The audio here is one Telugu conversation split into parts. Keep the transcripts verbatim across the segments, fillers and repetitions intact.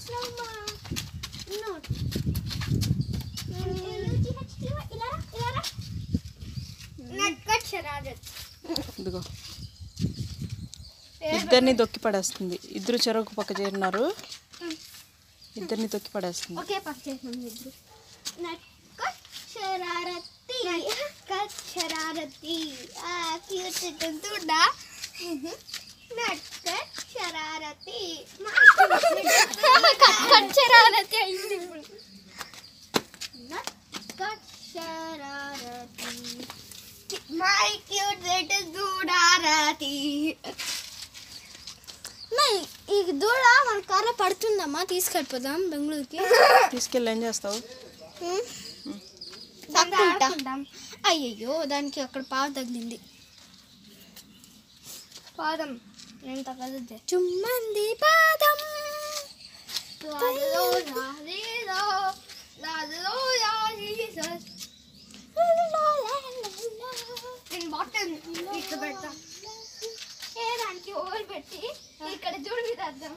Slowma. No. Ilara, ilara. Nakkat shararat. ఇదిగో ఇద్దరిని దొక్కి పడేస్తుంది. ఇద్దరు చెరకు పక్క చేరినారు. ఇద్దరిని దొక్కి పడేస్తుంది. ఓకే పక్క చేసాం ఇద్దరు. నక్కట్ షరారతి కట్ షరారతి ఆ క్యూట్ ఉంటుందా నక్కట్ షరారతి కట్ షరారతి అయింది ఇప్పుడు. నక్కట్ షరారతి మై క్యూట్ లిటిల్ దూడారతి. ఈ దూడ మన కార్లో పడుతుందమ్మా, తీసుకెళ్ళిపోదాం బెంగళూరుకి. తీసుకెళ్ళి ఏం చేస్తావు? అయ్యయ్యో దానికి అక్కడ పావు తగిలింది. పాదం నేను తగలదే చుమ్మంది పాదం. నేను బాటిల్ ఇట్లా పెడతా. దానికి ఓవర్ పెట్టి ఇక్కడ చూడు అర్థం.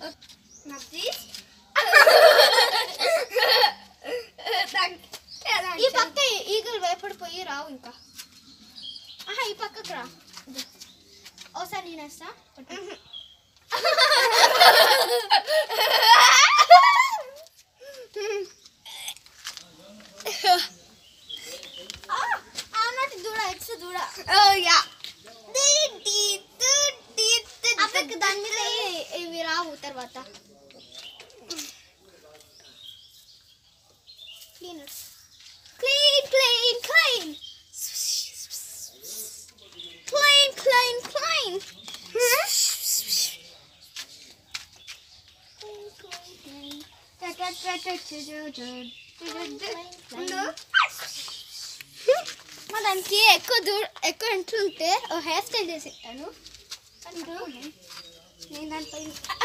ఈ పక్క ఈగలు భయపడిపోయి రావు ఇంకా. ఆహా ఈ పక్కకు రా. ఒకసారి నేను వేస్తా. ఆనాటి దూడ ఎక్స్ దూడ. దాని మీద ఇవి రావు తర్వాత. Cleaners clean clean clean clean clean clean మా దానికి ఎక్కువ దూర ఎక్కువ ఎంట్లుంటే ఓ హెయిర్ స్టైల్ చేసి ఇస్తాను. నేను దానిపై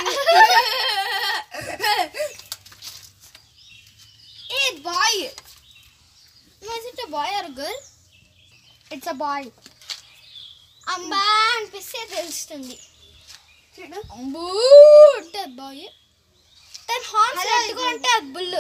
ఏ బాయ్. Is it a boy or girl? It's a boy. అంబా అనిపిస్తే తెలుస్తుంది. చూడు అంబూ అంటే బాయ్. తన హార్న్స్ ఎట్టుగా ఉంటే అది బుల్.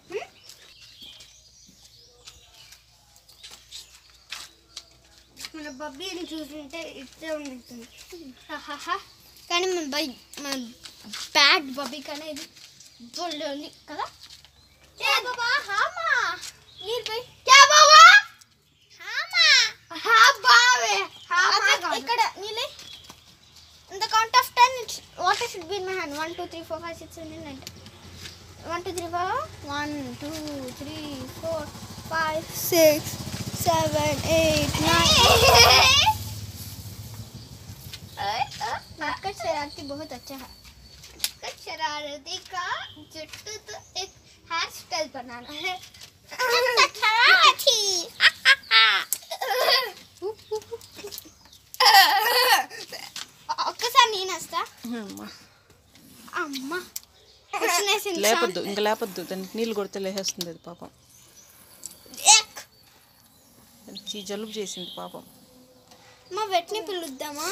మన బబ్బీని చూస్తుంటే ఇట్టే ఉంటుంది. కానీ మన బై మన బ్యాడ్ బబ్బీ కన్నా ఇది బుల్ ఉంది కదా. क्या बाबा हामा नीर भाई क्या बाबा हामा हा बावे हामा ఇక్కడ నీలే in the count of ten water should be in my hand. one two three four five six seven eight nine one two three four one two three four five six seven eight nine. नक्कट शरारती बहुत अच्छा है. नक्कट शरारती का जुट्टू तो एक हेयर स्टाइल बनाना है. ఒక్కసారి నేను వస్తా. అమ్మా లేపద్దు ఇంకా లేపద్దు. దానికి నీళ్ళు కొడితే లేసేస్తుంది అది పాపం. జలుబు చేసింది పాపం. మా వెట్ని పిలుద్దామా?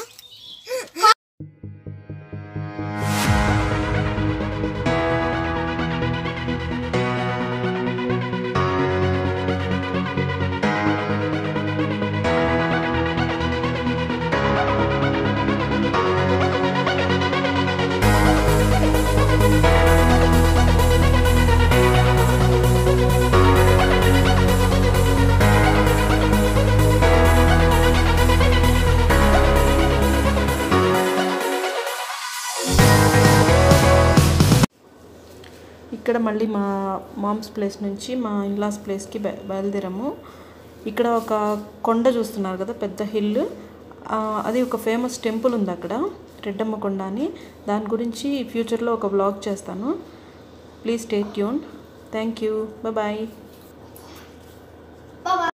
ఇక్కడ మళ్ళీ మా మామ్స్ ప్లేస్ నుంచి మా ఇన్లాస్ ప్లేస్కి బయలుదేరాము. ఇక్కడ ఒక కొండ చూస్తున్నారు కదా, పెద్ద హిల్. అది ఒక ఫేమస్ టెంపుల్ ఉంది అక్కడ, రెడ్డమ్మ కొండ అని. దాని గురించి ఫ్యూచర్లో ఒక వ్లాగ్ చేస్తాను. Please stay tune. Thank you. Bye bye.